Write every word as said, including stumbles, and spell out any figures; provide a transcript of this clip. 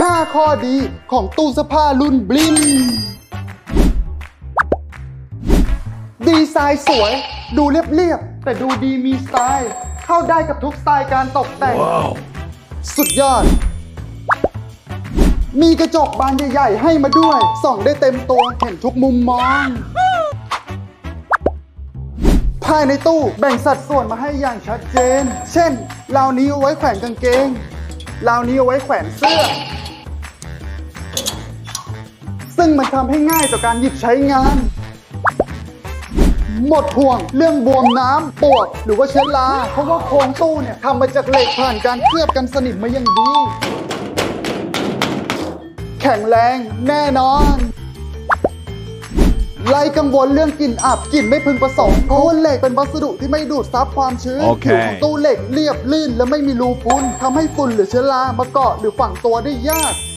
ห้าข้อดีของตู้เสื้อผ้ารุ่นบลินดีไซน์สวยดูเรียบๆแต่ดูดีมีสไตล์เข้าได้กับทุกสไตล์การตกแต่ง wow. สุดยอดมีกระจกบานใหญ่ๆให้มาด้วยส่องได้เต็มตัวเห็นทุกมุมมองภายในตู้แบ่งสัดส่วนมาให้อย่างชัดเจนเช่นราวนี้เอาไว้แขวนกางเกงราวนี้เอาไว้แขวนเสื้อซึ่งมันทำให้ง่ายต่อการหยิบใช้งานหมดห่วงเรื่องบวมน้ำปวกหรือว่าเชื้อราเพราะว่าโครงตู้เนี่ยทำมาจากเหล็กผ่านการเคลือบกันสนิมมาอย่างดีแข็งแรงแน่นอนไล่กังวลเรื่องกลิ่นอับกลิ่นไม่พึงประสงค์เพราะว่าเหล็กเป็นวัสดุที่ไม่ดูดซับความชื้น okay. ผิวของตู้เหล็กเรียบลื่นและไม่มีรูพุนทำให้ฝุ่นหรือเชื้อรามาเกาะหรือฝังตัวได้ยาก